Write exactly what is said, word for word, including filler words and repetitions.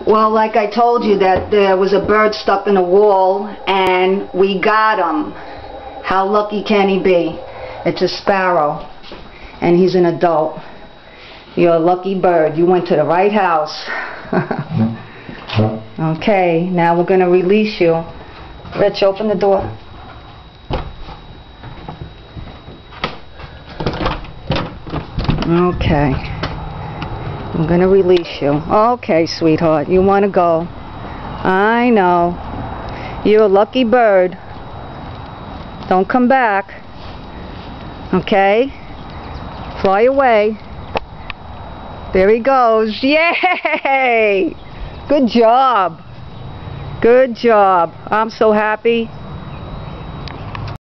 Well, like I told you, that there was a bird stuck in a wall, and we got him. How lucky can he be? It's a sparrow, and he's an adult. You're a lucky bird. You went to the right house. Okay, now we're going to release you. Rich, open the door. Okay. I'm going to release you. Okay, sweetheart, you want to go. I know. You're a lucky bird. Don't come back. Okay? Fly away. There he goes. Yay! Good job. Good job. I'm so happy.